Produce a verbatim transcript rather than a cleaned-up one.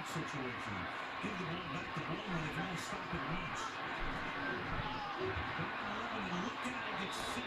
situation. Give the ball back to Bowman if you want to stop it once. Look at it, it's